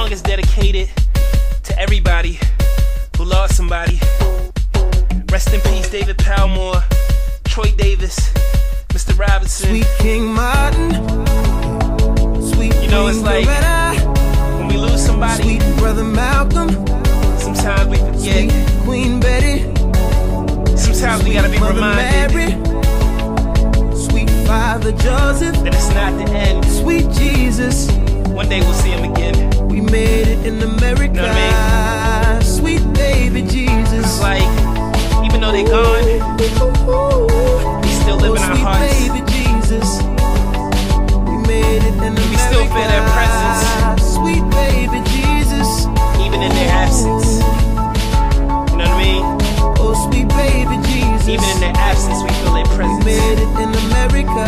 song is dedicated to everybody who lost somebody. Rest in peace, David Palmore, Troy Davis, Mr. Robinson. Sweet King Martin, sweet You know, it's like when we lose somebody, sweet Brother Malcolm, sometimes we forget. sweet Queen Betty, Sometimes we gotta be Mother reminded Mary, sweet Father Joseph, that it's not the end. sweet Jesus. One day we'll see him again. We made it in America. You know what I Sweet baby Jesus. It's like, even though they're gone, they still live in our sweet hearts. baby Jesus. We made it in America. We still feel their presence. Sweet baby Jesus. Even in their absence. You know what I mean? Oh, sweet baby Jesus. Even in their absence, we feel their presence. We made it in America.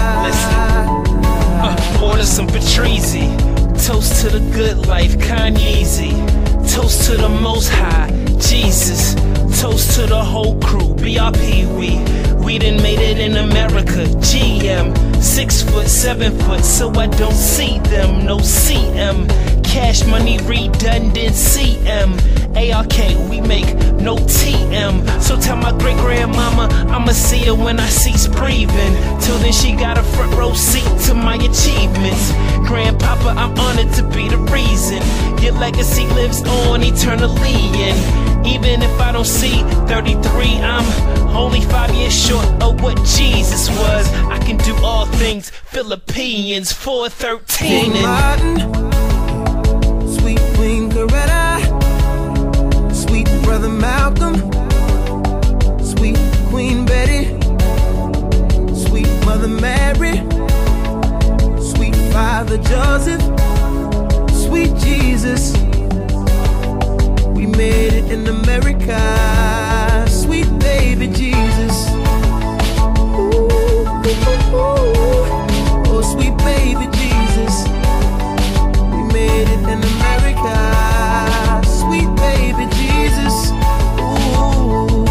Listen, order some Patrizzi. Toast to the good life, Kanye-Z. Toast to the Most High, Jesus. Toast to the whole crew, BRP. We done made it in America. GM, 6 foot, 7 foot, so I don't see them. No CM, cash money redundant CM. ARK, we make no TM. So tell my great grandmama I'ma see her when I cease breathing. Till then she got a front row seat to my achievements. Grandpapa, I'm honored to be the reason your legacy lives on eternally. And even if I don't see 33, I'm only 5 years short of what Jesus was. I can do all things, Philippians 4:13. King Martin, sweet Queen Coretta, sweet Brother Malcolm, sweet Queen Betty, sweet Mother Mary, sweet Father Joseph, sweet Jesus. We made it in America. Sweet baby Jesus. Ooh, ooh, ooh. Oh, sweet baby Jesus. We made it in America. Sweet baby Jesus. Ooh.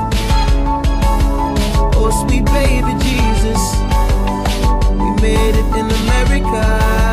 Oh, sweet baby Jesus. We made it in America.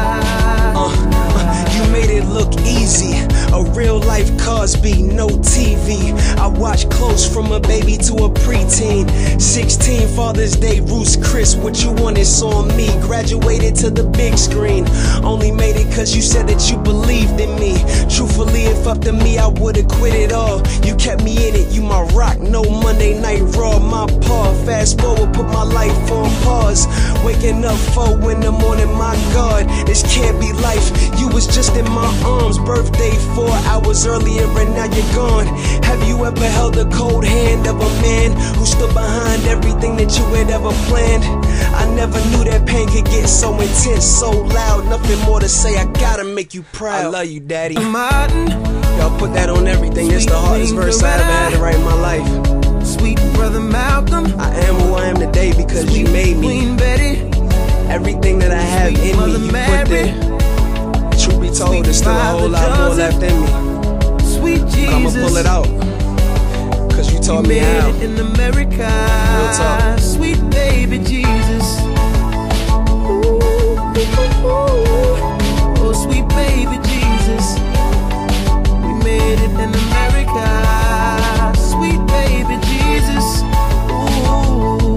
You made it look easy. A real life Cosby, no TV. I watched close from a baby to a preteen. 16 Father's Day, Roost Chris, what you wanted saw me. Graduated to the big screen. Only made it cause you said that you believed in me. Truthfully, if up to me, I would've quit it all. You kept me in it, you my rock, no Monday Night Raw. My paw, fast forward, put my life on pause. Waking up 4 in the morning, my God, this can't be life. You was just in my arms, birthday 4 hours earlier and now you're gone. Have you ever held the cold hand of a man who stood behind everything that you had ever planned? I never knew that pain could get so intense, so loud. Nothing more to say, I gotta make you proud. I love you, Daddy. Martin, y'all put that on everything. It's the hardest verse I ever had to write in my life. Sweet Brother Malcolm, I am who I am today because you made me. Queen Betty, everything that I have in me, you put there. Truth be told, there's still a whole lot more left in me. Sweet Jesus. But I'ma pull it out, cause you taught me how. In America. Real talk. Sweet baby Jesus. Ooh, ooh, ooh. Oh, sweet baby Jesus. We made it in America. Sweet baby Jesus. Ooh.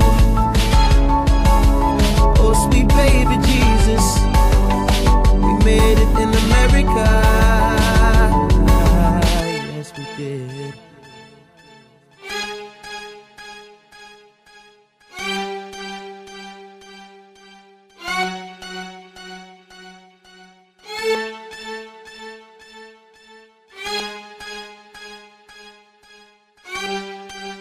Oh, sweet baby Jesus. We made it in America. Yes, we did.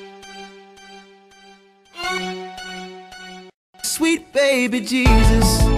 Sweet baby Jesus.